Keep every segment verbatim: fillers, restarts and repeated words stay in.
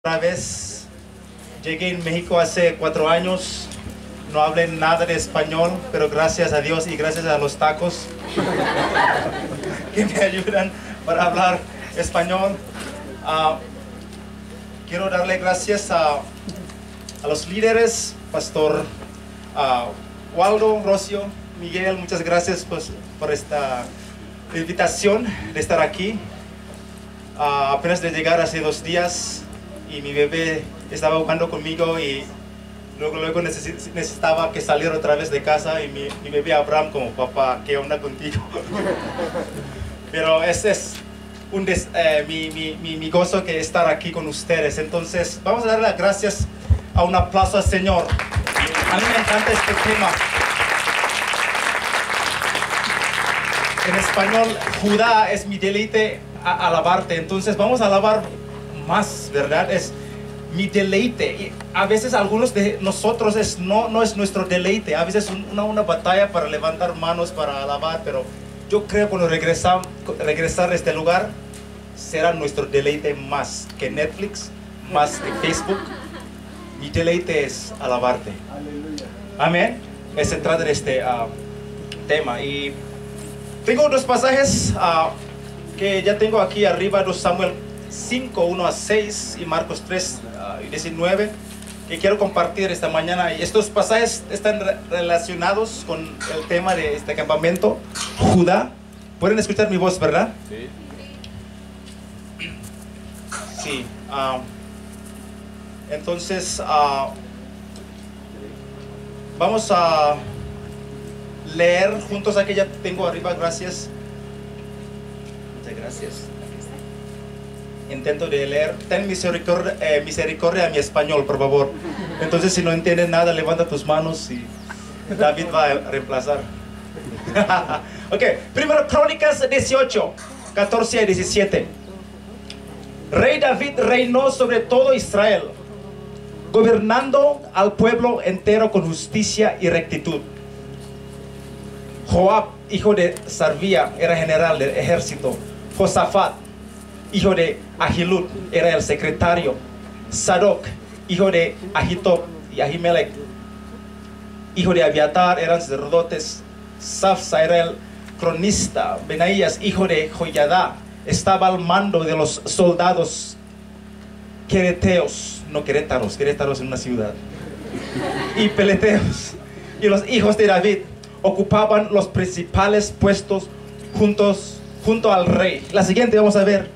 Otra vez llegué en México hace cuatro años, no hablé nada de español, pero gracias a Dios y gracias a los tacos que me ayudan para hablar español. Uh, quiero darle gracias a, a los líderes, Pastor uh, Waldo, Rocio, Miguel, muchas gracias pues, por esta invitación de estar aquí. Uh, apenas de llegar hace dos días y mi bebé estaba jugando conmigo y luego, luego necesitaba que saliera otra vez de casa y mi, mi bebé Abraham como papá, ¿qué onda contigo? Pero ese es un des, eh, mi, mi, mi, mi gozo que estar aquí con ustedes. Entonces vamos a darle las gracias a un aplauso al Señor. A mí me encanta este tema. En español, Judá es mi deleite a alabarte. Entonces vamos a alabar más, ¿verdad? Es mi deleite. Y a veces algunos de nosotros es, no, no es nuestro deleite. A veces una, una batalla para levantar manos, para alabar. Pero yo creo que cuando regresamos, regresar a este lugar será nuestro deleite más que Netflix, más que Facebook. Mi deleite es alabarte. Amén. Es centrado en este uh, tema. Y tengo dos pasajes uh, que ya tengo aquí arriba, dos Samuel cinco, uno a seis y Marcos tres, uh, diecinueve, que quiero compartir esta mañana. Y estos pasajes están re relacionados con el tema de este campamento, Judá. ¿Pueden escuchar mi voz, verdad? Sí. Sí. Uh, entonces, uh, vamos a leer juntos. Aquí ya tengo arriba, gracias. Muchas gracias. Intento de leer. Ten misericordia, eh, misericordia a mi español, por favor. Entonces, si no entiendes nada, levanta tus manos y David va a reemplazar. Ok, primero Crónicas dieciocho, catorce a diecisiete. Rey David reinó sobre todo Israel, gobernando al pueblo entero con justicia y rectitud. Joab, hijo de Sarvía, era general del ejército. Josafat, hijo de Ahilud, era el secretario. Sadoc, hijo de Ahitob y Ahimelech, hijo de Abiatar, eran sacerdotes. Safsa era el cronista. Benaías, hijo de Joiada, estaba al mando de los soldados quereteos, no querétaros, querétaros en una ciudad, y peleteos. Y los hijos de David ocupaban los principales puestos juntos, junto al rey. La siguiente vamos a ver.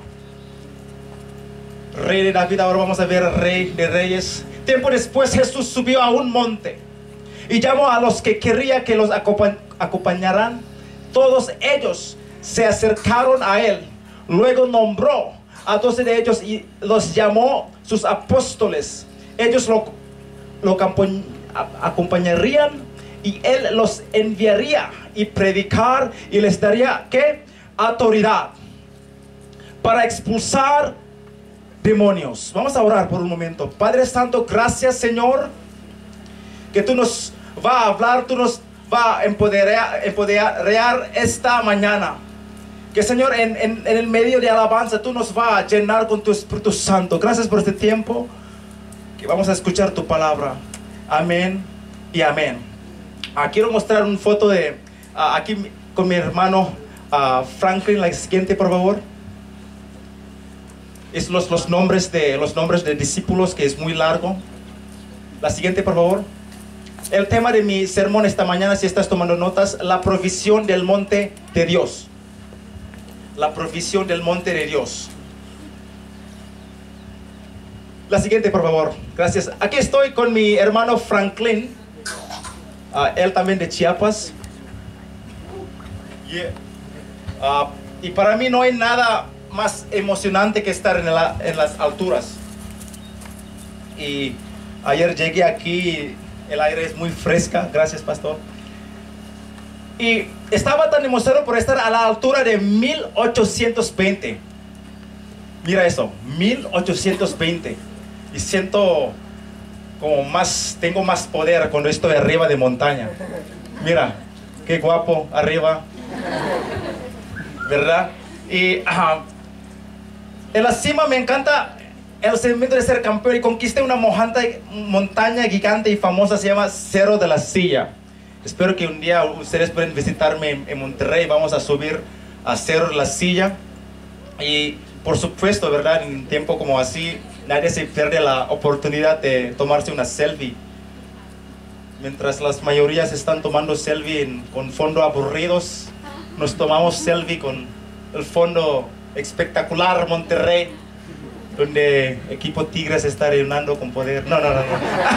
Rey de David, ahora vamos a ver Rey de Reyes. Tiempo después Jesús subió a un monte y llamó a los que quería que los acompañ acompañaran. Todos ellos se acercaron a él. Luego nombró a doce de ellos y los llamó sus apóstoles. Ellos lo, lo acompañarían y él los enviaría y predicar y les daría ¿qué? Autoridad para expulsar demonios. Vamos a orar por un momento. Padre Santo, gracias Señor, que tú nos vas a hablar, tú nos vas a empoderar, empoderar esta mañana. Que Señor, en, en, en el medio de alabanza, tú nos vas a llenar con tu Espíritu Santo. Gracias por este tiempo que vamos a escuchar tu palabra. Amén y amén. Uh, quiero mostrar una foto de uh, aquí con mi hermano uh, Franklin. La siguiente, por favor. Es los, los, nombres de, los nombres de discípulos, que es muy largo. La siguiente, por favor. El tema de mi sermón esta mañana, si estás tomando notas, la provisión del monte de Dios. La provisión del monte de Dios. La siguiente, por favor. Gracias. Aquí estoy con mi hermano Franklin. Uh, él también de Chiapas. Yeah. Uh, y para mí no hay nada más emocionante que estar en, la, en las alturas. Y ayer llegué aquí, el aire es muy fresca. Gracias, pastor. Y estaba tan emocionado por estar a la altura de mil ochocientos veinte. Mira eso, mil ochocientos veinte. Y siento como más, tengo más poder cuando estoy arriba de montaña. Mira, qué guapo arriba, ¿verdad? Y uh, en la cima me encanta el sentimiento de ser campeón y conquisté una montaña, montaña gigante y famosa, se llama Cerro de la Silla. Espero que un día ustedes puedan visitarme en, en Monterrey. Vamos a subir a Cerro de la Silla. Y por supuesto, ¿verdad? En un tiempo como así, nadie se pierde la oportunidad de tomarse una selfie. Mientras las mayorías están tomando selfie en, con fondo aburridos, nos tomamos selfie con el fondo espectacular Monterrey, donde equipo Tigres está reuniendo con poder. No, no, no, no.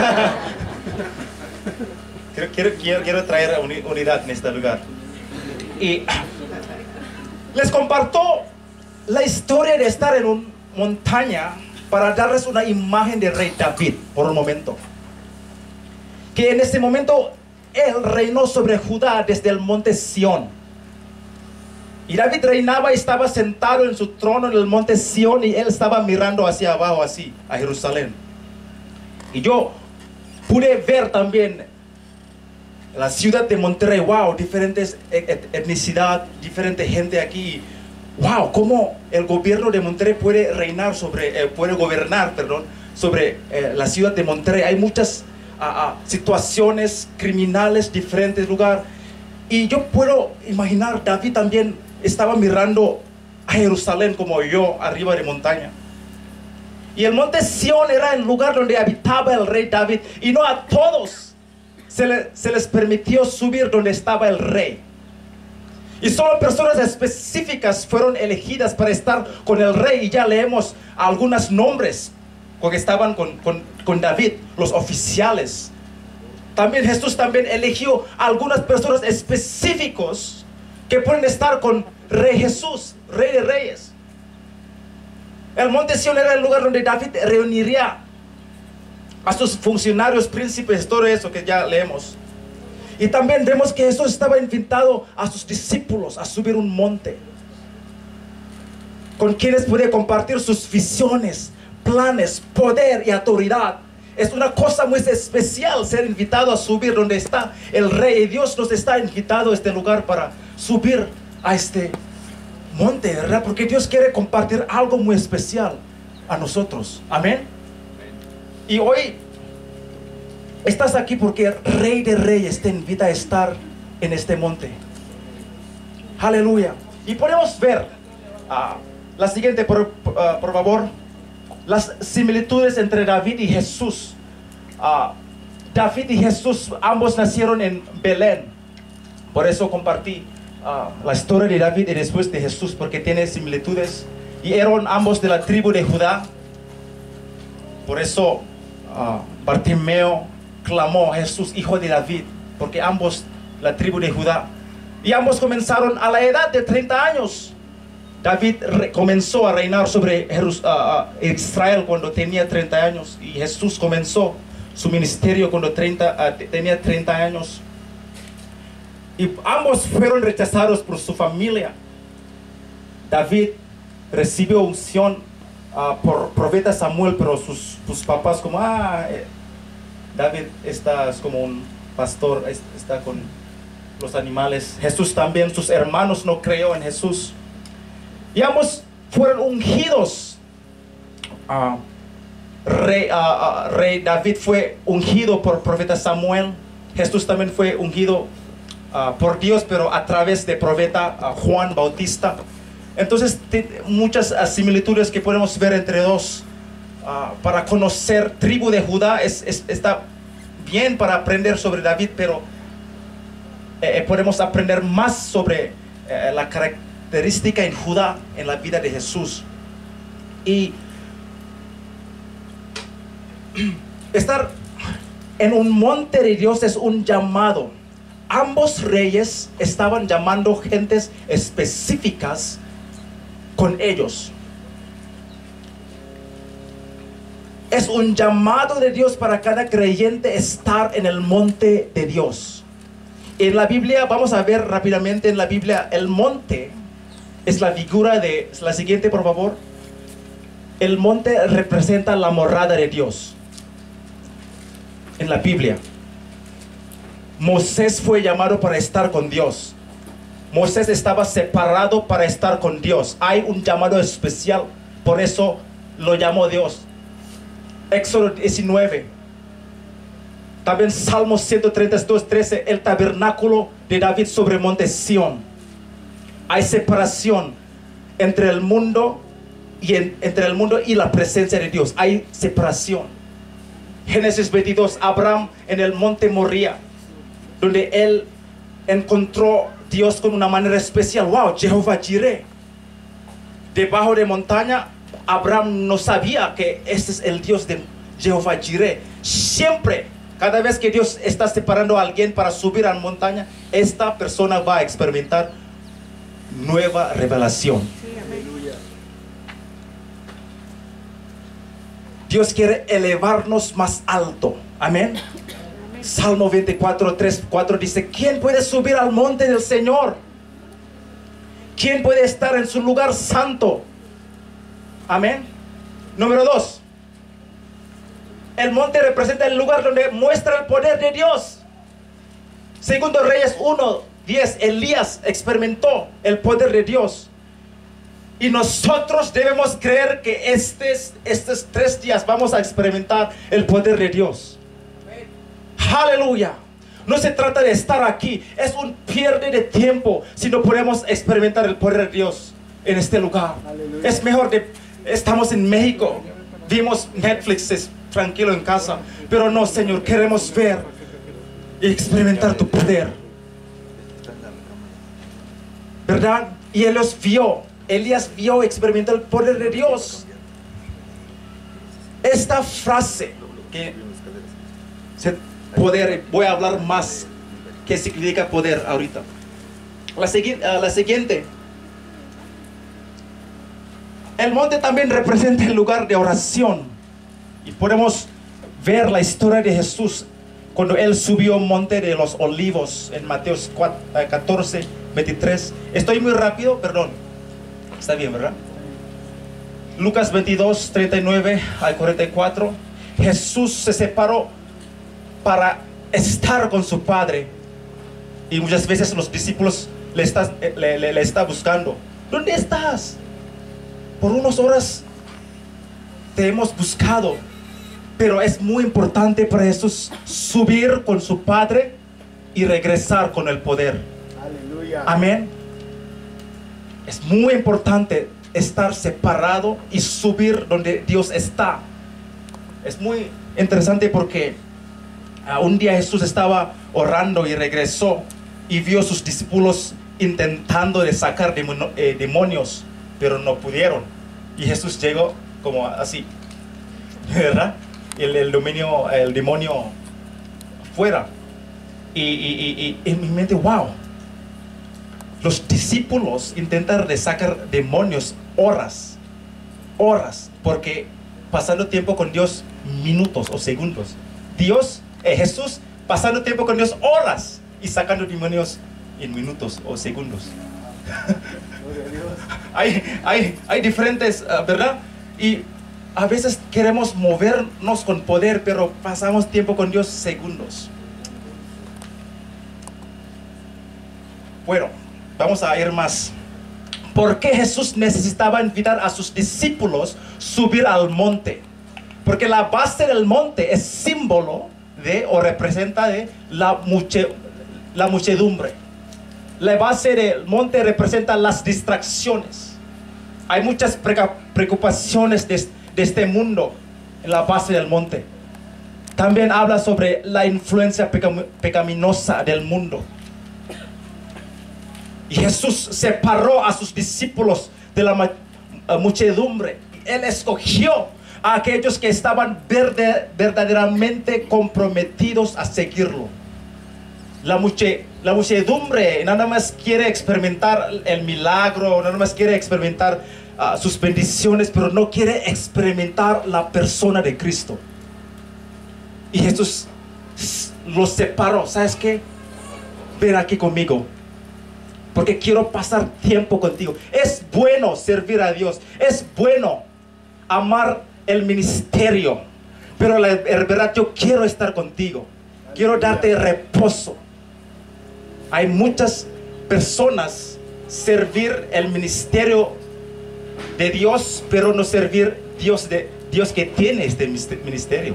quiero, quiero, quiero, quiero traer unidad en este lugar. Y les comparto la historia de estar en una montaña para darles una imagen de rey David por un momento. Que en ese momento él reinó sobre Judá desde el monte Sión. Y David reinaba y estaba sentado en su trono en el monte Sión, y él estaba mirando hacia abajo así, a Jerusalén. Y yo pude ver también la ciudad de Monterrey. Wow, diferentes etnicidad, diferente gente aquí. Wow, cómo el gobierno de Monterrey puede reinar sobre, eh, puede gobernar, perdón, sobre eh, la ciudad de Monterrey. Hay muchas uh, uh, situaciones criminales, diferentes lugares. Y yo puedo imaginar, David también estaba mirando a Jerusalén como yo, arriba de montaña. Y el monte Sión era el lugar donde habitaba el rey David. Y no a todos se, le, se les permitió subir donde estaba el rey. Y solo personas específicas fueron elegidas para estar con el rey. Y ya leemos algunos nombres que estaban con, con, con David, los oficiales. También Jesús también eligió a algunas personas específicos que pueden estar con Rey Jesús, Rey de Reyes. El monte Sión era el lugar donde David reuniría a sus funcionarios, príncipes, todo eso que ya leemos. Y también vemos que Jesús estaba invitado a sus discípulos a subir un monte, con quienes puede compartir sus visiones, planes, poder y autoridad. Es una cosa muy especial ser invitado a subir donde está el rey. Y Dios nos está invitado a este lugar para subir a este monte, ¿verdad? Porque Dios quiere compartir algo muy especial a nosotros. Amén. Y hoy estás aquí porque el Rey de Reyes te invita a estar en este monte. Aleluya. Y podemos ver uh, la siguiente, por, uh, por favor. Las similitudes entre David y Jesús. Uh, David y Jesús ambos nacieron en Belén. Por eso compartí uh, la historia de David y después de Jesús, porque tiene similitudes. Y eran ambos de la tribu de Judá. Por eso uh, Bartimeo clamó: Jesús, hijo de David, porque ambos la tribu de Judá. Y ambos comenzaron a la edad de treinta años. David comenzó a reinar sobre Jerus, uh, uh, Israel cuando tenía treinta años. Y Jesús comenzó su ministerio cuando treinta, uh, tenía treinta años. Y ambos fueron rechazados por su familia. David recibió unción uh, por profeta Samuel, pero sus, sus papás como, ah, eh, David está como un pastor, está con los animales. Jesús también, sus hermanos no creyó en Jesús. Y ambos fueron ungidos. Uh, rey, uh, uh, rey David fue ungido por profeta Samuel. Jesús también fue ungido uh, por Dios, pero a través de profeta uh, Juan Bautista. Entonces, muchas uh, similitudes que podemos ver entre dos. Uh, para conocer tribu de Judá es, es, está bien para aprender sobre David, pero eh, podemos aprender más sobre eh, la característica característica en Judá, en la vida de Jesús. Y estar en un monte de Dios es un llamado. Ambos reyes estaban llamando gentes específicas con ellos. Es un llamado de Dios para cada creyente estar en el monte de Dios. En la Biblia, vamos a ver rápidamente en la Biblia, el monte es la figura de, la siguiente por favor. El monte representa la morada de Dios en la Biblia. Moisés fue llamado para estar con Dios. Moisés estaba separado para estar con Dios. Hay un llamado especial, por eso lo llamó Dios. Éxodo diecinueve. También Salmo ciento treinta y dos, trece. El tabernáculo de David sobre el monte Sión. Hay separación entre el mundo y en, entre el mundo y la presencia de Dios. Hay separación. Génesis veintidós. Abraham en el monte Moría, donde él encontró Dios con una manera especial. Wow, Jehová Jireh. Debajo de montaña, Abraham no sabía que este es el Dios de Jehová Jireh. Siempre, cada vez que Dios está separando a alguien para subir a la montaña, esta persona va a experimentar nueva revelación. Dios quiere elevarnos más alto. Amén. Salmo veinticuatro, tres, cuatro dice: ¿quién puede subir al monte del Señor? ¿Quién puede estar en su lugar santo? Amén. Número dos. El monte representa el lugar donde muestra el poder de Dios. Segundo Reyes uno, diez. Elías experimentó el poder de Dios. Y nosotros debemos creer que estos, estos tres días vamos a experimentar el poder de Dios. Aleluya. No se trata de estar aquí. Es un pierde de tiempo si no podemos experimentar el poder de Dios en este lugar. Aleluya. Es mejor de... Estamos en México. Vimos Netflix, es tranquilo en casa. Pero no, Señor, queremos ver y experimentar tu poder. ¿Verdad? Y Él los vio. Elías vio, experimentó el poder de Dios. Esta frase que se, poder, voy a hablar más qué significa poder ahorita. La, segui, uh, la siguiente. El monte también representa el lugar de oración. Y podemos ver la historia de Jesús cuando Él subió al monte de los olivos en Mateo catorce, veintitrés. Estoy muy rápido, perdón. Está bien, ¿verdad? Lucas veintidós, treinta y nueve al cuarenta y cuatro. Jesús se separó para estar con su Padre. Y muchas veces los discípulos le están le, le, le está buscando. ¿Dónde estás? Por unas horas te hemos buscado. Pero es muy importante para Jesús subir con su Padre y regresar con el poder. Aleluya. Amén. Es muy importante estar separado y subir donde Dios está. Es muy interesante porque uh, un día Jesús estaba orando y regresó y vio a sus discípulos intentando de sacar demonio, eh, demonios, pero no pudieron. Y Jesús llegó como así, ¿verdad? El, el, dominio, el demonio fuera. Y, y, y, y en mi mente, wow. Los discípulos intentan de sacar demonios horas, horas, porque pasando tiempo con Dios minutos o segundos. Dios, eh, Jesús, pasando tiempo con Dios horas y sacando demonios en minutos o segundos. hay, hay, hay diferentes, uh, ¿verdad? Y a veces queremos movernos con poder, pero pasamos tiempo con Dios segundos. Bueno, vamos a ir más. ¿Por qué Jesús necesitaba invitar a sus discípulos a subir al monte? Porque la base del monte es símbolo de o representa de la, muche, la muchedumbre. La base del monte representa las distracciones. Hay muchas preocupaciones de, de este mundo en la base del monte. También habla sobre la influencia pecam, pecaminosa del mundo. Y Jesús separó a sus discípulos de la muchedumbre. Él escogió a aquellos que estaban verde, verdaderamente comprometidos a seguirlo. La, muche, la muchedumbre nada más quiere experimentar el milagro, nada más quiere experimentar uh, sus bendiciones, pero no quiere experimentar la persona de Cristo. Y Jesús los separó. ¿Sabes qué? Ven aquí conmigo, porque quiero pasar tiempo contigo. Es bueno servir a Dios, es bueno amar el ministerio, pero la verdad, yo quiero estar contigo, quiero darte reposo. Hay muchas personas servir el ministerio de Dios, pero no servir Dios de Dios que tiene este ministerio.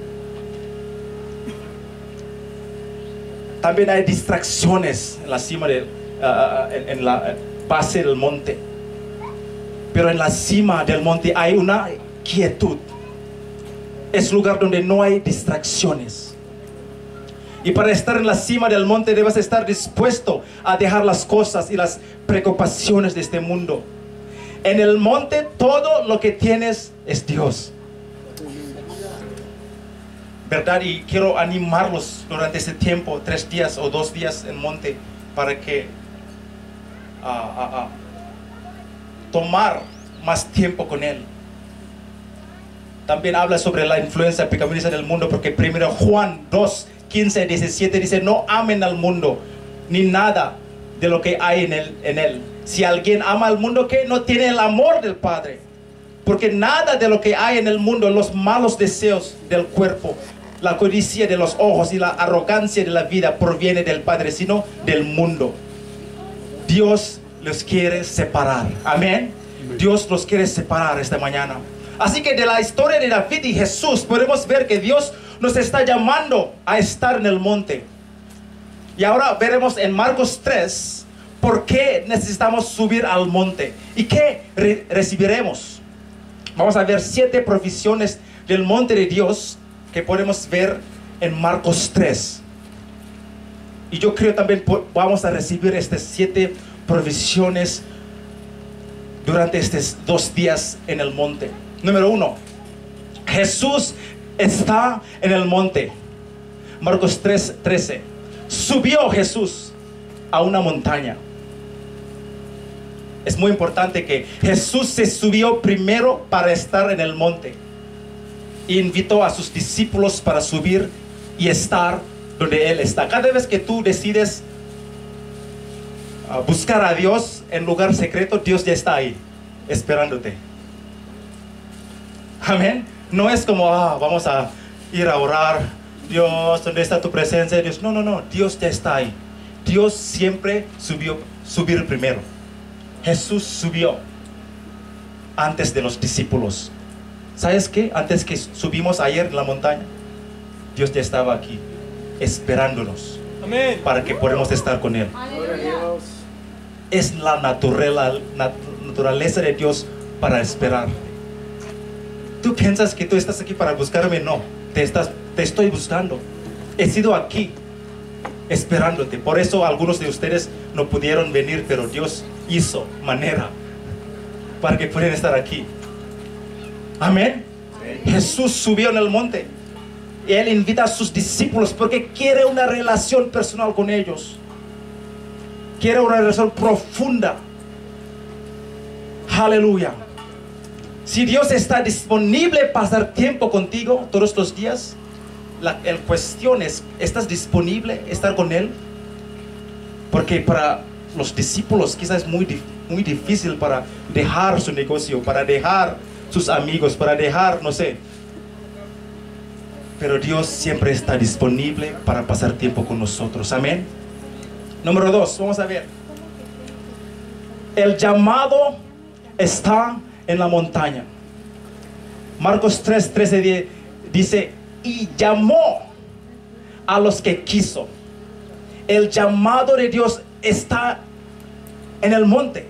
También hay distracciones en la cima de, uh, en, en la base del monte. Pero en la cima del monte hay una quietud. Es lugar donde no hay distracciones. Y para estar en la cima del monte debes estar dispuesto a dejar las cosas y las preocupaciones de este mundo. En el monte todo lo que tienes es Dios, ¿verdad? Y quiero animarlos durante este tiempo, tres días o dos días en monte, para que uh, uh, uh, tomar más tiempo con Él. También habla sobre la influencia pecaminosa del mundo, porque primero Juan dos, quince, diecisiete dice: no amen al mundo ni nada de lo que hay en él, en él. Si alguien ama al mundo, que no tiene el amor del Padre, porque nada de lo que hay en el mundo, los malos deseos del cuerpo, la codicia de los ojos y la arrogancia de la vida, proviene del Padre, sino del mundo. Dios los quiere separar. Amén. Dios los quiere separar esta mañana. Así que de la historia de David y Jesús podemos ver que Dios nos está llamando a estar en el monte. Y ahora veremos en Marcos tres por qué necesitamos subir al monte y qué re recibiremos. Vamos a ver siete provisiones del monte de Dios que podemos ver en Marcos tres. Y yo creo también vamos a recibir estas siete provisiones durante estos dos días en el monte. Número uno, Jesús está en el monte. Marcos tres, trece. Subió Jesús a una montaña. Es muy importante que Jesús se subió primero para estar en el monte. E invitó a sus discípulos para subir y estar donde Él está. Cada vez que tú decides uh, buscar a Dios en lugar secreto, Dios ya está ahí, esperándote. Amén. No es como, ah, vamos a ir a orar. Dios, ¿dónde está tu presencia? Dios, no, no, no. Dios ya está ahí. Dios siempre subió, subir primero. Jesús subió antes de los discípulos. ¿Sabes qué? Antes que subimos ayer en la montaña, Dios ya estaba aquí, esperándonos. Amén. Para que podamos estar con Él. Aleluya. Es la naturaleza, la naturaleza de Dios para esperar. Tú piensas que tú estás aquí para buscarme. No, te, estás, te estoy buscando. He sido aquí esperándote. Por eso algunos de ustedes no pudieron venir, pero Dios hizo manera para que pudieran estar aquí. Amén. Sí. Jesús subió en el monte. Él invita a sus discípulos porque quiere una relación personal con ellos. Quiere una relación profunda. Aleluya. Si Dios está disponible para pasar tiempo contigo todos los días, la el cuestión es, ¿estás disponible a estar con Él? Porque para los discípulos quizás es muy, muy difícil para dejar su negocio, para dejar sus amigos, para dejar, no sé. Pero Dios siempre está disponible para pasar tiempo con nosotros. Amén. Número dos, vamos a ver. El llamado está en la montaña. Marcos tres, trece dice: y llamó a los que quiso. El llamado de Dios está en el monte.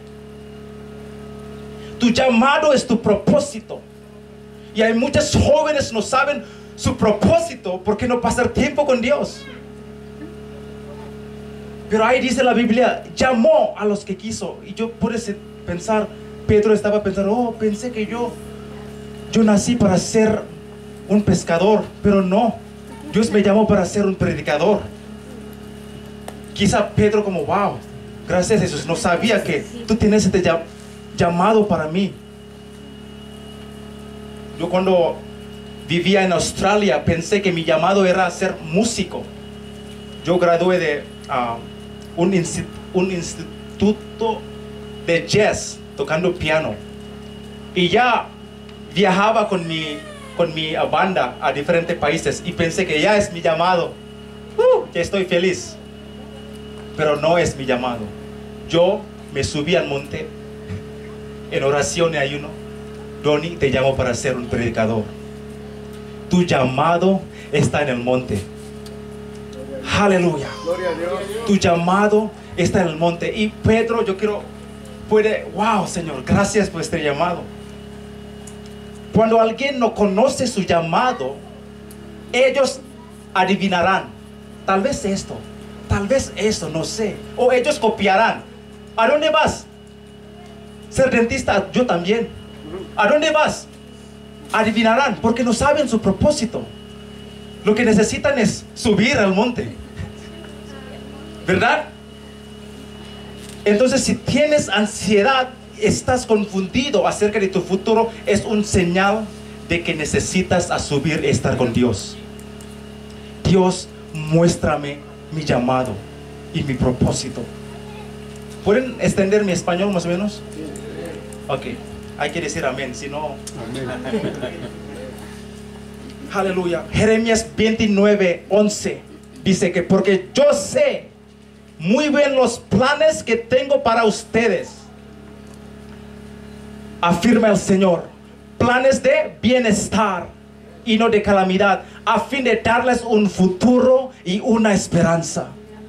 Tu llamado es tu propósito. Y hay muchos jóvenes no saben su propósito porque no pasar tiempo con Dios. Pero ahí dice la Biblia: llamó a los que quiso. Y yo pude pensar, Pedro estaba pensando, oh, pensé que yo Yo nací para ser un pescador, pero no. Dios me llamó para ser un predicador. Quizá Pedro como, wow, gracias a Jesús, no sabía que tú tienes este llamado para mí. Yo cuando vivía en Australia pensé que mi llamado era ser músico. Yo gradué de uh, un, insti un instituto de jazz tocando piano. Y ya viajaba con mi, con mi banda a diferentes países y pensé que ya es mi llamado. Uh, ya estoy feliz. Pero no es mi llamado. Yo me subí al monte en oración y ayuno Donnie, te llamo para ser un predicador. Tu llamado está en el monte. Aleluya. Gloria a Dios. Tu llamado está en el monte. Y Pedro, yo quiero, puede, wow, Señor, gracias por este llamado. Cuando alguien no conoce su llamado, ellos adivinarán. Tal vez esto, tal vez esto, no sé. O ellos copiarán. ¿A dónde vas? Ser dentista, yo también. ¿A dónde vas? Adivinarán, porque no saben su propósito. Lo que necesitan es subir al monte, ¿verdad? Entonces, si tienes ansiedad, estás confundido acerca de tu futuro, es un señal de que necesitas a subir y estar con Dios. Dios, muéstrame mi llamado y mi propósito. ¿Pueden extender mi español más o menos? Ok, hay que decir amén, si no... Aleluya. Jeremías veintinueve, once dice que porque yo sé muy bien los planes que tengo para ustedes, afirma el Señor, planes de bienestar y no de calamidad, a fin de darles un futuro y una esperanza.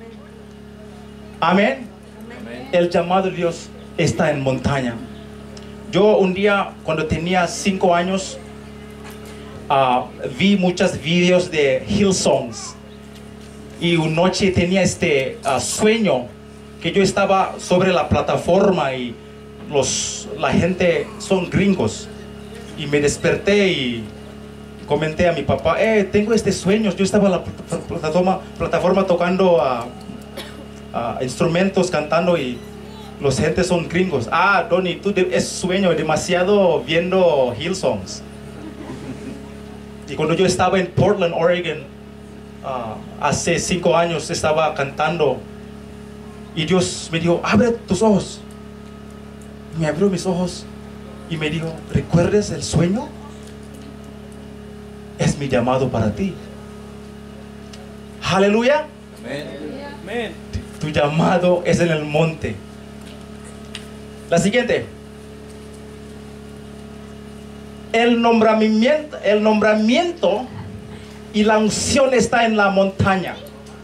Amén. Amén. El llamado de Dios está en montaña. Yo un día, cuando tenía cinco años, uh, vi muchos videos de Hillsongs. Y una noche tenía este uh, sueño que yo estaba sobre la plataforma y los, la gente son gringos. Y me desperté y comenté a mi papá, eh, tengo este sueño. Yo estaba en la plataforma, plataforma tocando uh, uh, instrumentos, cantando, y los gentes son gringos. Ah, Donnie, tú de, es sueño, demasiado viendo Hillsongs. Y cuando yo estaba en Portland, Oregon, uh, hace cinco años, estaba cantando y Dios me dijo, abre tus ojos. Me abrió mis ojos y me dijo, ¿recuerdas el sueño? Es mi llamado para ti. Aleluya. Amén. Tu llamado es en el monte. La siguiente. El nombramiento, el nombramiento y la unción está en la montaña.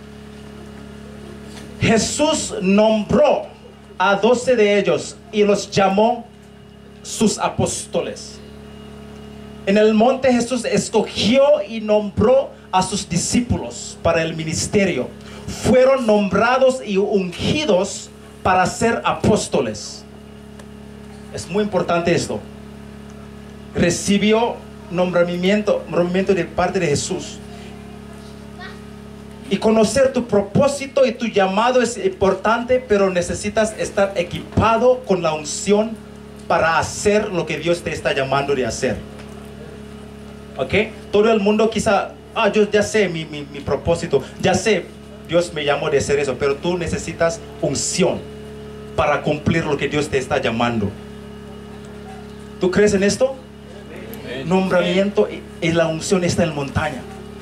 Jesús nombró a doce de ellos y los llamó sus apóstoles. En el monte Jesús escogió y nombró a sus discípulos para el ministerio. Fueron nombrados y ungidos para ser apóstoles. Es muy importante esto. Recibió nombramiento, nombramiento de parte de Jesús. Y conocer tu propósito y tu llamado es importante, pero necesitas estar equipado con la unción para hacer lo que Dios te está llamando de hacer. ¿Ok? Todo el mundo quizá, ah, yo ya sé mi, mi, mi propósito, ya sé, Dios me llamó de hacer eso, pero tú necesitas unción para cumplir lo que Dios te está llamando. ¿Tú crees en esto? Amén. Nombramiento y, y la unción está en montaña.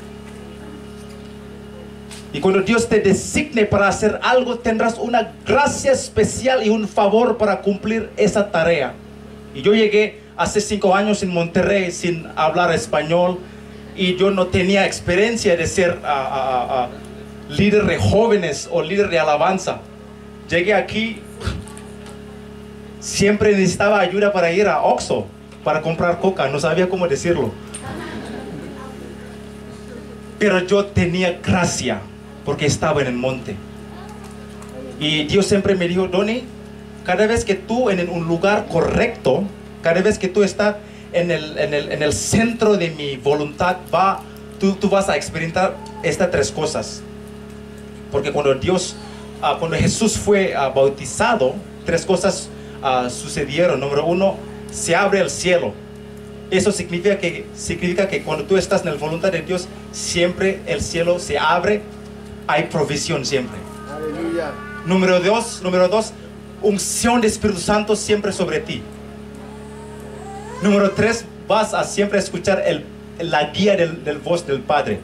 Y cuando Dios te designe para hacer algo, tendrás una gracia especial y un favor para cumplir esa tarea. Y yo llegué hace cinco años en Monterrey sin hablar español, y yo no tenía experiencia de ser uh, uh, uh, líder de jóvenes o líder de alabanza. Llegué aquí, siempre necesitaba ayuda para ir a Oxxo para comprar coca, no sabía cómo decirlo. Pero yo tenía gracia porque estaba en el monte. Y Dios siempre me dijo, Donnie, cada vez que tú en un lugar correcto, cada vez que tú estás en el, en el, en el centro de mi voluntad, va, tú, tú vas a experimentar estas tres cosas. Porque cuando Dios, uh, cuando Jesús fue uh, bautizado, tres cosas uh, sucedieron. Número uno, se abre el cielo. Eso significa que, significa que cuando tú estás en la voluntad de Dios, siempre el cielo se abre, hay provisión siempre. Aleluya. Número dos, número dos, unción de Espíritu Santo siempre sobre ti. Número tres, vas a siempre escuchar el, la guía del, del voz del Padre.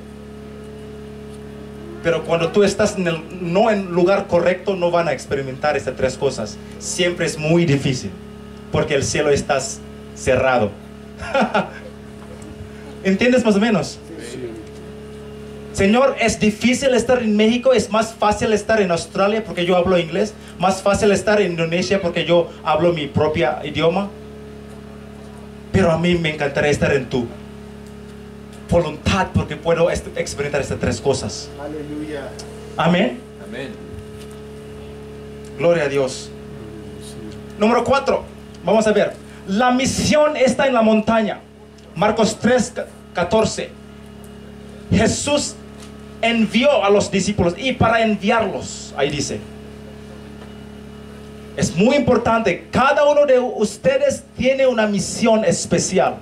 Pero cuando tú estás en el, no en el lugar correcto, no van a experimentar estas tres cosas. Siempre es muy difícil, porque el cielo está cerrado. ¿Entiendes más o menos? Señor, es difícil estar en México, es más fácil estar en Australia porque yo hablo inglés, más fácil estar en Indonesia porque yo hablo mi propio idioma. Pero a mí me encantaría estar en tu voluntad porque puedo experimentar estas tres cosas. Aleluya. Amén. Amén. Gloria a Dios. Número cuatro, vamos a ver. La misión está en la montaña. Marcos tres, catorce. Jesús envió a los discípulos y para enviarlos, ahí dice. Es muy importante, cada uno de ustedes tiene una misión especial.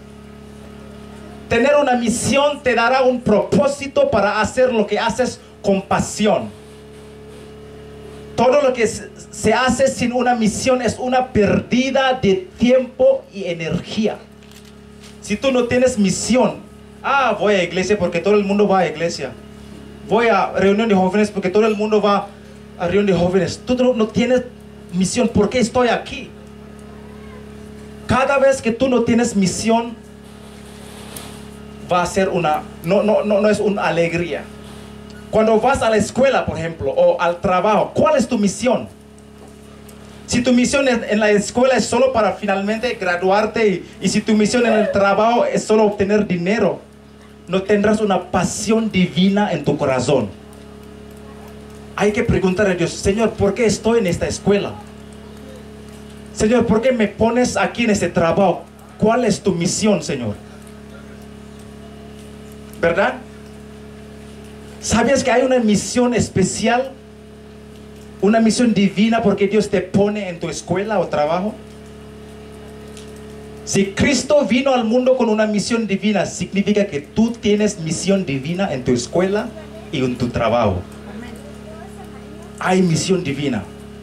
Tener una misión te dará un propósito para hacer lo que haces con pasión. Todo lo que se hace sin una misión es una pérdida de tiempo y energía. Si tú no tienes misión, ah, voy a iglesia porque todo el mundo va a iglesia. Voy a reunión de jóvenes porque todo el mundo va a reunión de jóvenes. Tú no, no tienes misión. ¿Por qué estoy aquí? Cada vez que tú no tienes misión, va a ser una, no, no, no, no es una alegría. Cuando vas a la escuela, por ejemplo, o al trabajo, ¿cuál es tu misión? Si tu misión en la escuela es solo para finalmente graduarte y, y si tu misión en el trabajo es solo obtener dinero, no tendrás una pasión divina en tu corazón. Hay que preguntar a Dios, Señor, ¿por qué estoy en esta escuela? Señor, ¿por qué me pones aquí en este trabajo? ¿Cuál es tu misión, Señor? ¿Verdad? ¿Sabías que hay una misión especial? Una misión divina porque Dios te pone en tu escuela o trabajo. Si Cristo vino al mundo con una misión divina, significa que tú tienes misión divina en tu escuela y en tu trabajo. Hay misión divina.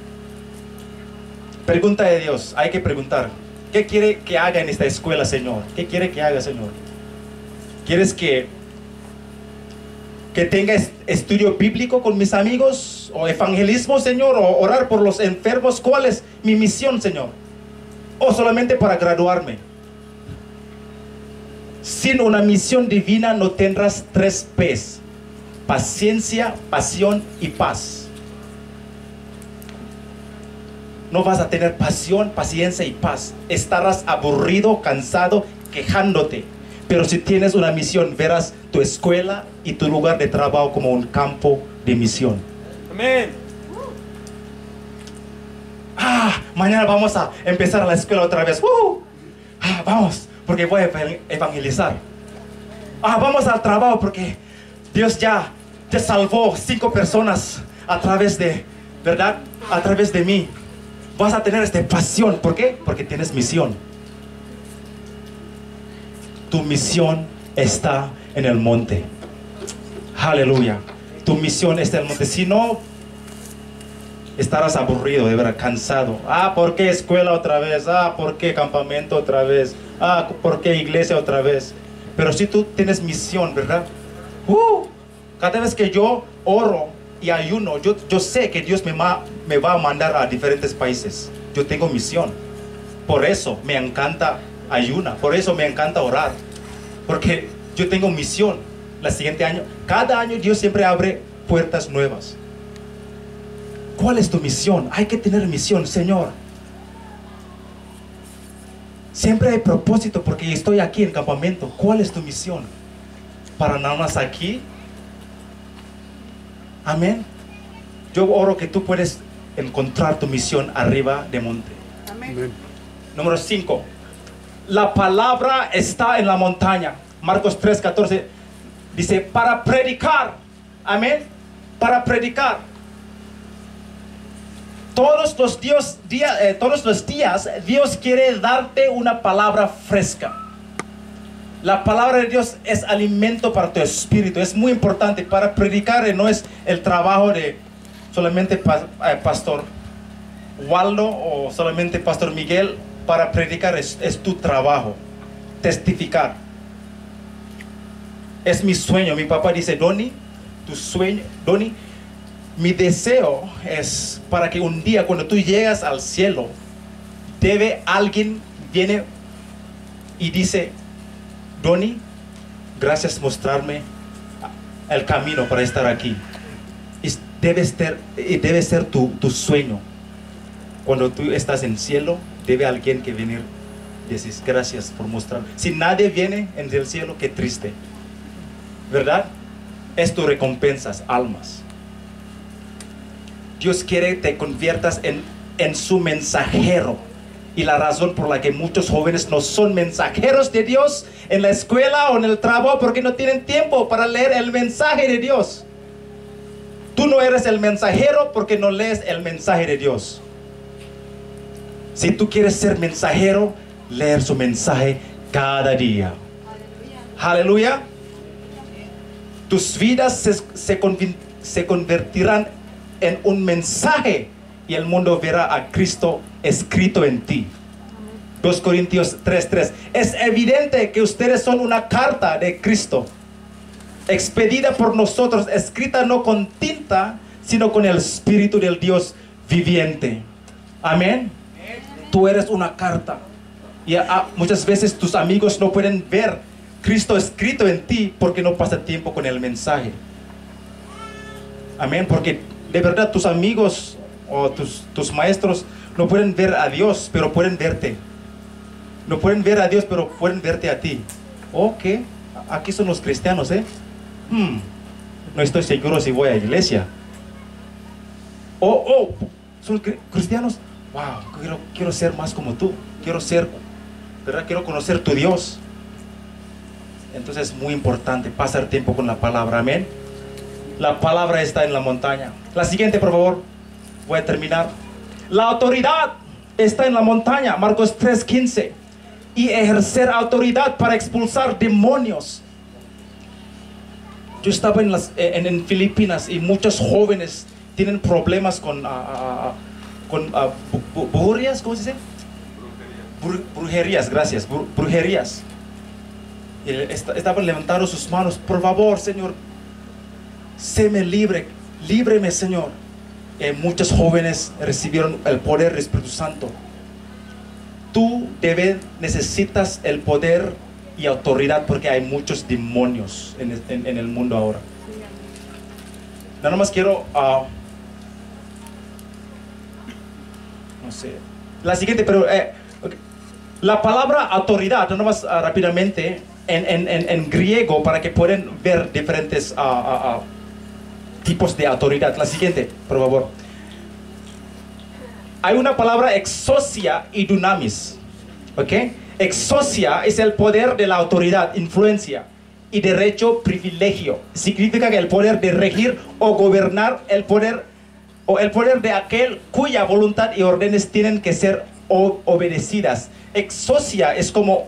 Pregunta de Dios, hay que preguntar, ¿qué quiere que haga en esta escuela, Señor? ¿Qué quiere que haga, Señor? ¿Quieres que que tenga estudio bíblico con mis amigos, o evangelismo, Señor, o orar por los enfermos? ¿Cuál es mi misión, Señor? ¿O solamente para graduarme? Sin una misión divina no tendrás tres P's: paciencia, pasión y paz. No vas a tener pasión, paciencia y paz. Estarás aburrido, cansado, quejándote. Pero si tienes una misión, verás tu escuela y tu lugar de trabajo como un campo de misión. Amén. Ah, mañana vamos a empezar a la escuela otra vez. Uh, ah, vamos, porque voy a evangelizar. Ah, vamos al trabajo porque Dios ya, ya salvó cinco personas a través de, ¿verdad? A través de mí. Vas a tener esta pasión. ¿Por qué? Porque tienes misión. Tu misión está en el monte. Aleluya. Tu misión está en el monte. Si no, estarás aburrido, de verdad, cansado. Ah, ¿por qué escuela otra vez? Ah, ¿por qué campamento otra vez? Ah, ¿por qué iglesia otra vez? Pero si tú tienes misión, ¿verdad? Uh, cada vez que yo oro y ayuno, yo, yo sé que Dios me, ma, me va a mandar a diferentes países. Yo tengo misión. Por eso me encanta ayuna, por eso me encanta orar, porque yo tengo misión. La siguiente año, cada año Dios siempre abre puertas nuevas. ¿Cuál es tu misión? Hay que tener misión, Señor. Siempre hay propósito porque estoy aquí en campamento. ¿Cuál es tu misión? Para nada más aquí. Amén. Yo oro que tú puedes encontrar tu misión arriba de monte. Amén. Número cinco. La palabra está en la montaña. Marcos tres, catorce dice, para predicar. Amén. Para predicar. Todos los, Dios, día, eh, todos los días Dios quiere darte una palabra fresca. La palabra de Dios es alimento para tu espíritu. Es muy importante. Para predicar no es el trabajo de solamente pa, eh, Pastor Waldo o solamente Pastor Miguel. Para predicar es, es tu trabajo. Testificar. Es mi sueño. Mi papá dice, Donny, tu sueño, Donny, mi deseo es para que un día cuando tú llegas al cielo, debe alguien viene y dice, Donnie, gracias por mostrarme el camino para estar aquí. Y debe ser, debe ser tu, tu sueño. Cuando tú estás en el cielo, debe alguien que venir y decir, gracias por mostrarme. Si nadie viene en el cielo, qué triste, ¿verdad? Es tu recompensas, almas. Dios quiere que te conviertas en, en su mensajero. Y la razón por la que muchos jóvenes no son mensajeros de Dios en la escuela o en el trabajo, porque no tienen tiempo para leer el mensaje de Dios. Tú no eres el mensajero porque no lees el mensaje de Dios. Si tú quieres ser mensajero, leer su mensaje cada día. Aleluya. Aleluya. Tus vidas se, se, se convertirán en un mensaje y el mundo verá a Cristo escrito en ti. dos Corintios tres tres. Es evidente que ustedes son una carta de Cristo, expedida por nosotros, escrita no con tinta, sino con el Espíritu del Dios viviente. Amén. Tú eres una carta. Y a, muchas veces tus amigos no pueden ver Cristo escrito en ti porque no pasa tiempo con el mensaje. Amén. Porque de verdad tus amigos o tus, tus maestros no pueden ver a Dios, pero pueden verte. No pueden ver a Dios, pero pueden verte a ti. Ok, aquí son los cristianos, ¿eh? Hmm, no estoy seguro si voy a la iglesia. Oh, oh, son cristianos. Wow, quiero, quiero ser más como tú. Quiero ser, ¿verdad? Quiero conocer tu Dios. Entonces es muy importante pasar tiempo con la palabra. Amén. La palabra está en la montaña. La siguiente, por favor. Voy a terminar. La autoridad está en la montaña. Marcos tres quince. Y ejercer autoridad para expulsar demonios. Yo estaba en, las, en, en Filipinas y muchos jóvenes tienen problemas con, uh, uh, con uh, brujerías, ¿cómo se dice? Brujerías. Brujerías, gracias, bru brujerías. Y estaban levantando sus manos, por favor, Señor, séme libre, líbreme, Señor. Y muchos jóvenes recibieron el poder del Espíritu Santo. Tú debes, necesitas el poder y autoridad porque hay muchos demonios en, en, en el mundo ahora. Nada más quiero, uh, no sé, la siguiente, pero eh, okay. La palabra autoridad, nada más uh, rápidamente, en, en, en, en griego, para que puedan ver diferentes uh, uh, uh, tipos de autoridad. La siguiente, por favor. Hay una palabra exousia y dunamis, ¿ok? Exousia es el poder de la autoridad, influencia y derecho, privilegio. Significa que el poder de regir o gobernar, el poder o el poder de aquel cuya voluntad y órdenes tienen que ser obedecidas. Exousia es como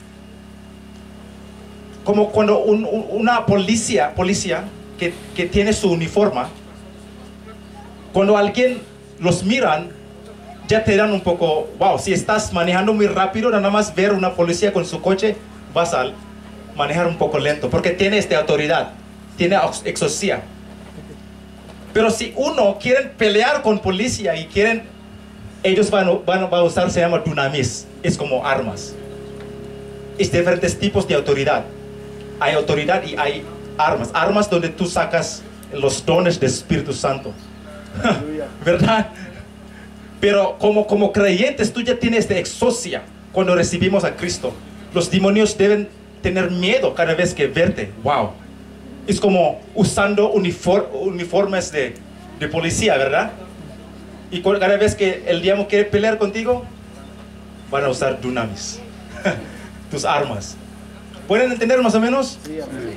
como cuando un, un, una policía, policía que, que tiene su uniforme, cuando alguien los miran, ya te dan un poco, wow, si estás manejando muy rápido, nada más ver una policía con su coche, vas a manejar un poco lento, porque tiene esta autoridad, tiene exousia. Pero si uno quiere pelear con policía y quieren, ellos van, van, van a usar, se llama dunamis, es como armas. Es diferentes tipos de autoridad. Hay autoridad y hay armas. Armas donde tú sacas los dones del Espíritu Santo. ¿Verdad? Pero como, como creyentes, tú ya tienes de exousia cuando recibimos a Cristo. Los demonios deben tener miedo cada vez que verte. Wow. Es como usando uniform, uniformes de, de policía, ¿verdad? Y cada vez que el diablo quiere pelear contigo, van a usar dunamis. Tus armas. ¿Pueden entender más o menos? Sí, amén.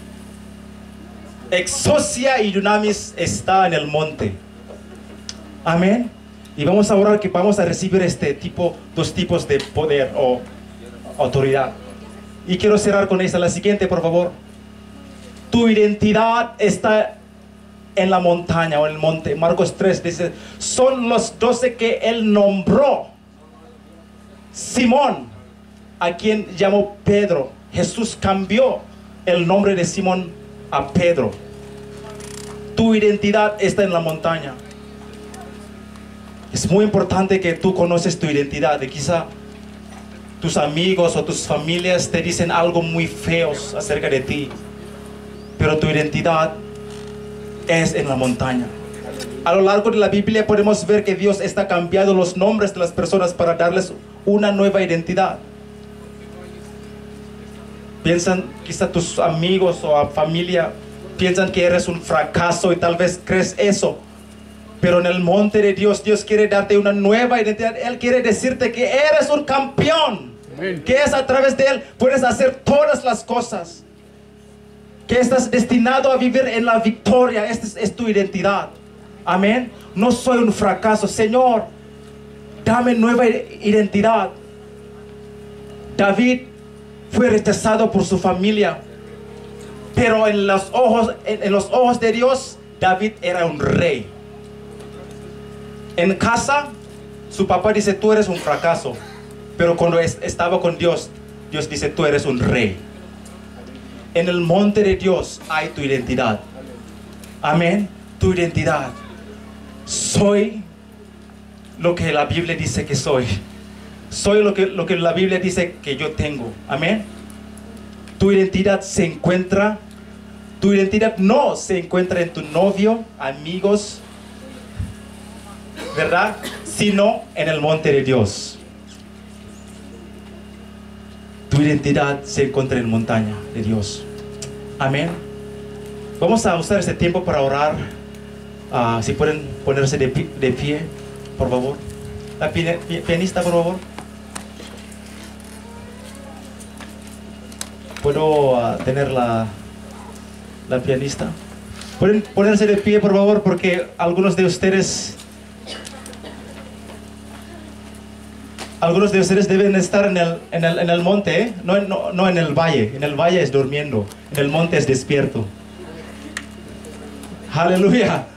Exousia y dunamis está en el monte. Amén. Y vamos a orar que vamos a recibir este tipo, dos tipos de poder o autoridad. Y quiero cerrar con esta, la siguiente, por favor. Tu identidad está en la montaña o en el monte. Marcos tres dice, son los doce que él nombró. Simón, a quien llamó Pedro. Jesús cambió el nombre de Simón a Pedro. Tu identidad está en la montaña. Es muy importante que tú conoces tu identidad. Y quizá tus amigos o tus familias te dicen algo muy feos acerca de ti, pero tu identidad es en la montaña. A lo largo de la Biblia podemos ver que Dios está cambiando los nombres de las personas para darles una nueva identidad. Piensan, quizá tus amigos o familia piensan que eres un fracaso y tal vez crees eso. Pero en el monte de Dios, Dios quiere darte una nueva identidad. Él quiere decirte que eres un campeón. Amén. Que es a través de Él puedes hacer todas las cosas. Que estás destinado a vivir en la victoria. Esta es, es tu identidad. Amén. No soy un fracaso. Señor, dame nueva identidad. David fue rechazado por su familia, pero en los ojos, en, en los ojos de Dios, David era un rey. En casa, su papá dice, tú eres un fracaso, pero cuando es, estaba con Dios, Dios dice, tú eres un rey. En el monte de Dios hay tu identidad. Amén. Tu identidad. Soy lo que la Biblia dice que soy. Soy lo que, lo que la Biblia dice que yo tengo. Amén. Tu identidad se encuentra, tu identidad no se encuentra en tu novio, amigos, ¿verdad? Sino en el monte de Dios. Tu identidad se encuentra en la montaña de Dios. Amén. Vamos a usar este tiempo para orar. Uh, si pueden ponerse de pie, de pie, por favor. La pianista, por favor. ¿Puedo uh, tener la, la pianista? ¿Pueden ponerse de pie, por favor? Porque algunos de ustedes Algunos de ustedes deben estar en el, en el, en el monte, ¿eh? no, no, no en el valle. En el valle es durmiendo, en el monte es despierto. Aleluya.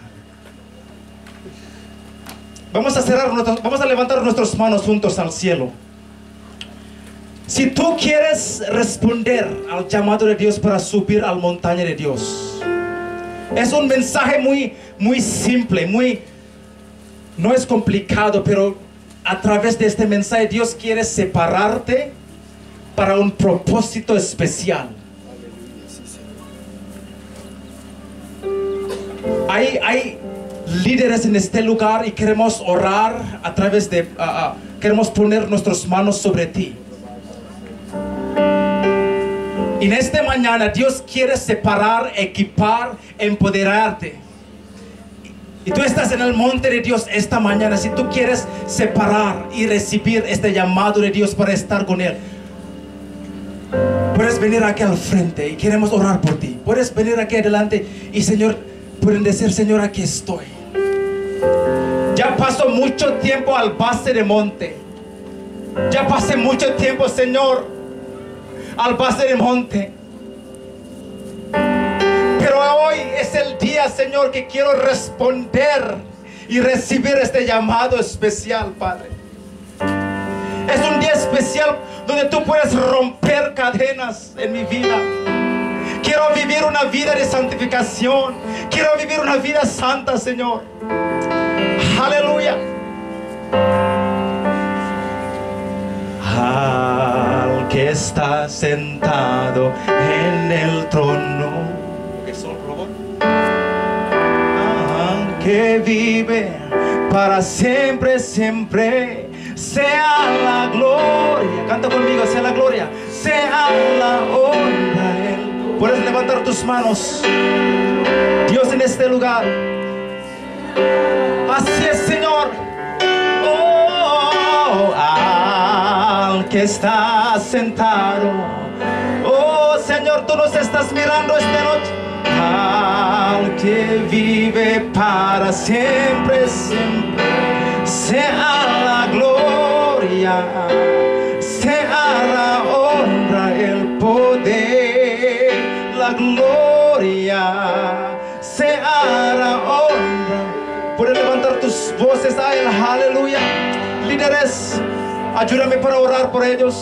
Vamos a cerrar, nuestros, vamos a levantar nuestras manos juntos al cielo. Si tú quieres responder al llamado de Dios para subir a la montaña de Dios, es un mensaje muy, muy simple, muy, no es complicado, pero a través de este mensaje Dios quiere separarte para un propósito especial. Hay, hay líderes en este lugar y queremos orar a través de, uh, uh, queremos poner nuestras manos sobre ti. Y en esta mañana Dios quiere separar, equipar, empoderarte. Y tú estás en el monte de Dios esta mañana. Si tú quieres separar y recibir este llamado de Dios para estar con Él, puedes venir aquí al frente y queremos orar por ti. Puedes venir aquí adelante y Señor, pueden decir, Señor, aquí estoy. Ya pasó mucho tiempo al base de monte. Ya pasé mucho tiempo, Señor, al base de monte. Pero hoy es el día, Señor, que quiero responder y recibir este llamado especial, Padre. Es un día especial donde tú puedes romper cadenas en mi vida. Quiero vivir una vida de santificación. Quiero vivir una vida santa, Señor. Aleluya. Al que está sentado en el trono, que vive para siempre, siempre, sea la gloria. Canta conmigo, sea la gloria, sea la honra a Él. Puedes levantar tus manos. Dios en este lugar. Así es, Señor. Oh, al que está sentado. Oh, Señor, tú nos estás mirando esta noche. Al que vive para siempre, siempre, sea la gloria, sea la honra, el poder, la gloria, sea la honra. Puedes levantar tus voces a Él, aleluya. Líderes, ayúdame para orar por ellos.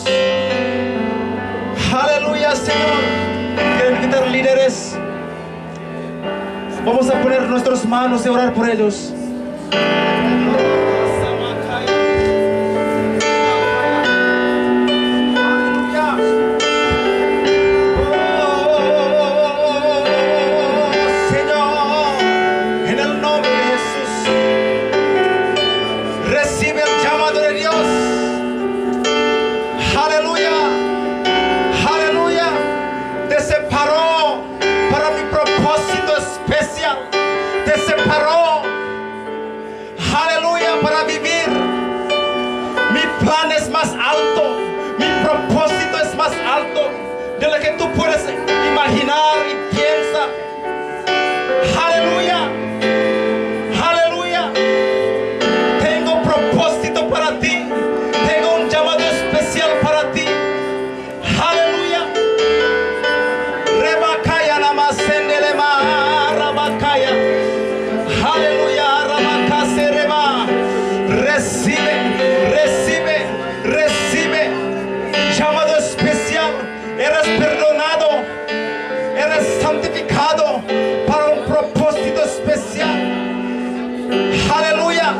Aleluya, Señor. Quiero invitar líderes. Vamos a poner nuestras manos y orar por ellos. te separó, aleluya, para vivir. Mi plan es más alto, mi propósito es más alto de lo que tú puedes imaginar y piensa. Aleluya, aleluya. Tengo propósito para ti, tengo un llamado especial para ti. Aleluya. Rebakaya namasendele ma rabakaya. Aleluya, rabakase reba. Recibe, recibe, recibe llamado especial. Eres perdonado, eres santificado para un propósito especial. Aleluya.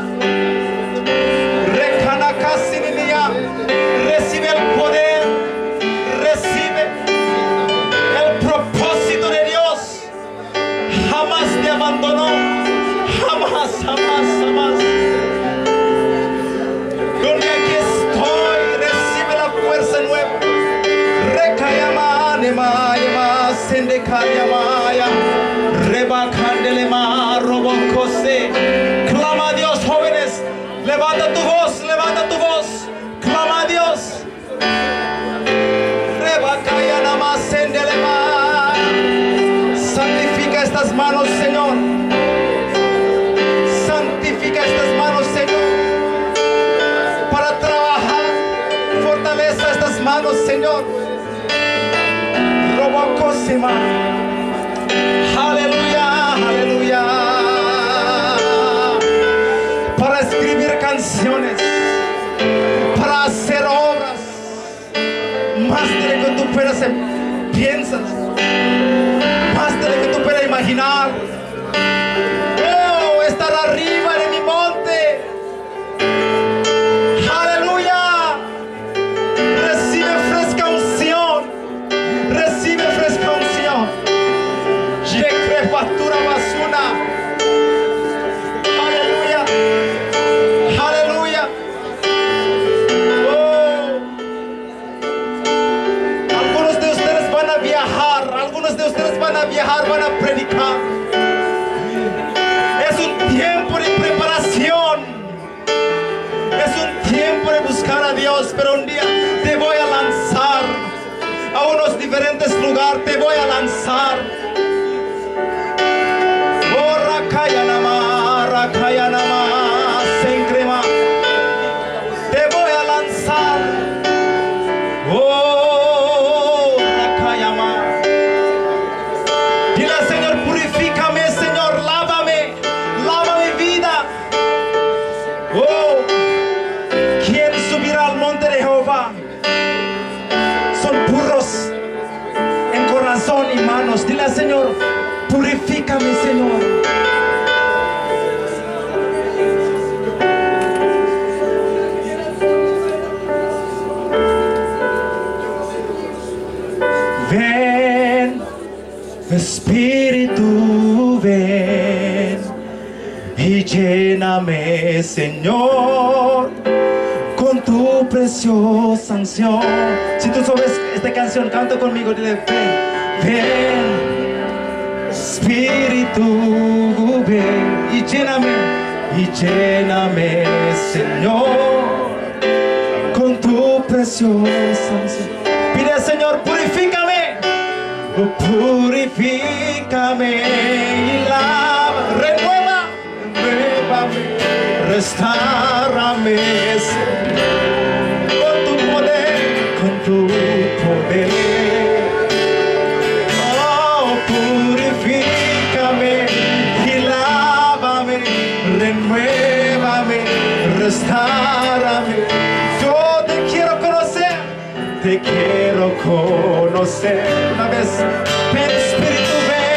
Rekanakasininia. Recibe el poder, recibe el propósito de Dios. Jamás te abandonó, jamás, jamás, jamás. Donde aquí estoy, recibe la fuerza nueva. Rekayama, nema, yema, sendekayamaya, rebakandelema, robokose. Clama a Dios, jóvenes. Levanta tu voz, levanta tu voz. Clama a Dios. Rebakayanama, sendelema. Santifica estas manos, Señor. Santifica estas manos, Señor. Para trabajar, fortaleza estas manos, Señor. Robocosima. Aleluya, aleluya. Para escribir canciones, para hacer obras, más de lo que tú puedas piensas, más de lo que tú puedas imaginar. Oh, estar arriba de mi monte. Aleluya. Recibe fresca unción, recibe fresca unción. Yekrepatura basuna. Aleluya, aleluya. Oh. Algunos de ustedes van a viajar, algunos de ustedes van a viajar, van a predicar. Es un tiempo de preparación, es un tiempo de buscar a Dios, pero un día te voy a lanzar a unos diferentes lugares, te voy a lanzar. Oh, Rakayanama, Rakayanama, Senkrema, te voy a lanzar. Oh, Rakayama. Dile al Señor, purifícame, Señor, lávame, lava mi vida. Oh, ¿quién subirá al monte de Jehová? Son puros en corazón y manos. Dile al Señor, purifícame, Señor. Ven, Espíritu, ven y lléname, Señor, con tu preciosa unción. Si tú sabes esta canción, canta conmigo, dile, ven, ven, Espíritu, ven y lléname, y lléname, Señor, con tu preciosa unción. Pide al Señor, purifícame, oh, purifícame y lava, renueva, renuévame, restaurame, Señor, con tu poder, con tu poder. Oh, purifícame y lávame, renuévame, restaurame. Yo te quiero conocer, te quiero conocer. Una vez, ven Espíritu,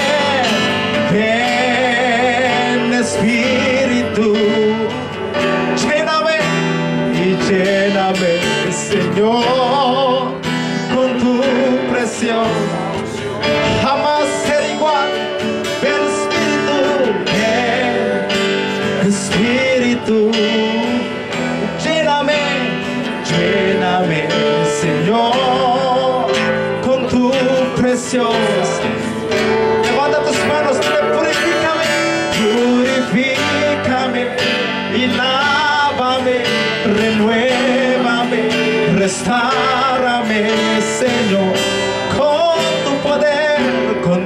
ven, ven Espíritu, lléname y lléname, Señor, con tu presión. Jamás será igual. Ven Espíritu, ven Espíritu, lléname, lléname, Señor, con tu preciosa. Levanta tus manos, purifícame,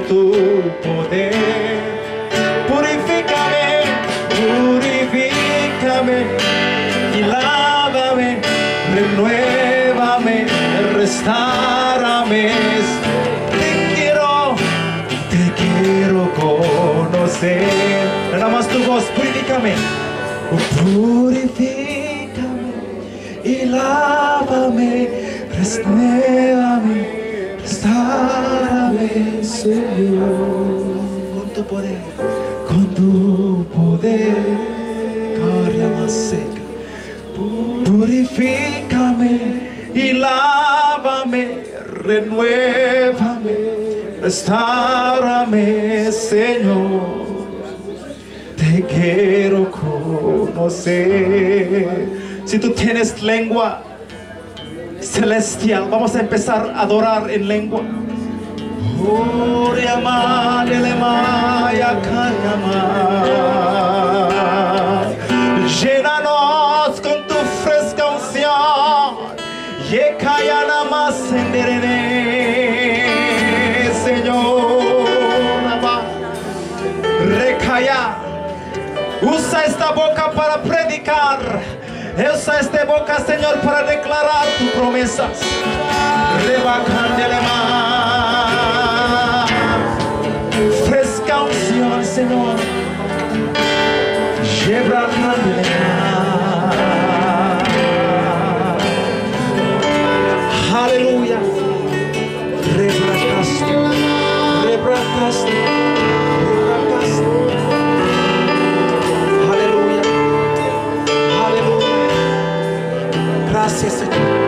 tu poder. Purifícame, purifícame y lávame, renuévame, restárame. Te quiero, te quiero conocer. Nada más tu voz, purifícame, purifícame y lávame, renuévame, restárame, Señor, con tu poder, con tu poder, carga más seca. Purifícame y lávame, renuévame, restárame, Señor. Te quiero conocer. Si tú tienes lengua celestial, vamos a empezar a adorar en lengua. Llénanos con tu fresca unción. Señor, recaya. Usa esta boca para predicar. Usa esta boca, Señor, para declarar tus promesas. Fresca unción, Señor. Aleluya. Rebracaste, rebracaste, rebracaste. Aleluya, aleluya. Gracias, Señor.